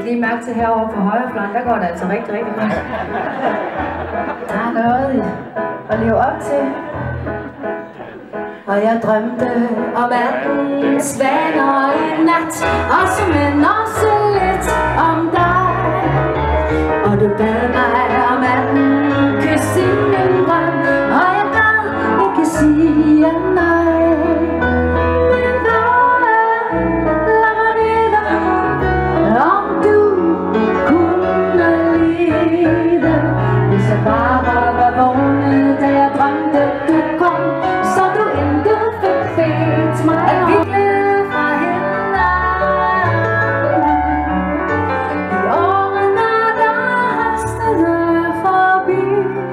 lige mærke til herovre på højre fløj, der går det altså rigtig godt. Der er noget at leve op til. Og jeg drømte om 18 svaner i nat, og men også lidt om dig. Og du bad mig om 18 kys i min drøm, og jeg gad ikke sige nej. Men lad mig vide, om du kunne lide, hvis jeg bare var vågnet, da jeg drømte du kom, så du ikke fik fedt mig at ville fra hinanden. I årene, der hastede forbi,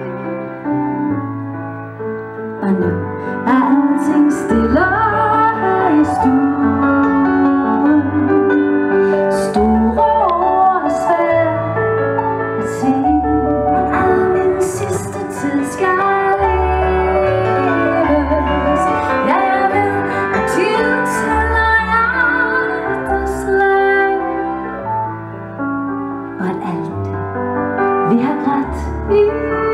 og nu er alting stille her i stuen. Store ord er svært at sige, men al min sidste tid skal leves. Ja, jeg ved, at tid tæller hjerteslag, og at alt vi har grædt i